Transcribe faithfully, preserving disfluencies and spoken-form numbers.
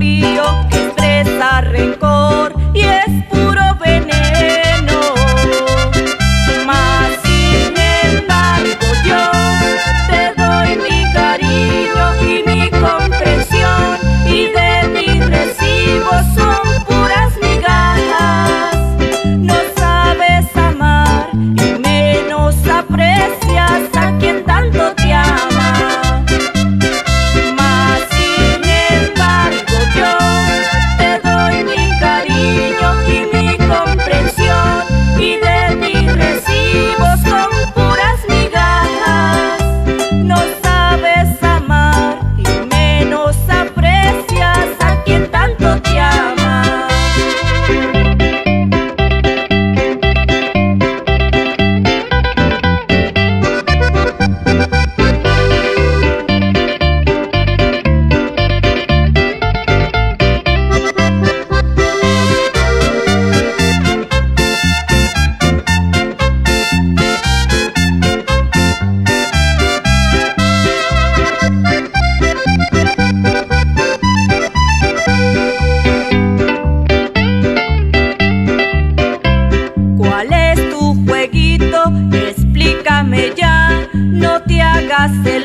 frío que expresa rencor y es puro veneno. Mas sin embargo yo te doy mi cariño y mi comprensión, y de ti recibo son puras migajas. No sabes amar y menos aprecias a quien tanto te ama. Mas sin embargo yo te doy mi cariño y mi comprensión, y de ti recibo son puras migajas. No sabes amar y menos aprecias a quien tanto te ama. ¿Cuál es tu jueguito? Explícame ya, no te hagas el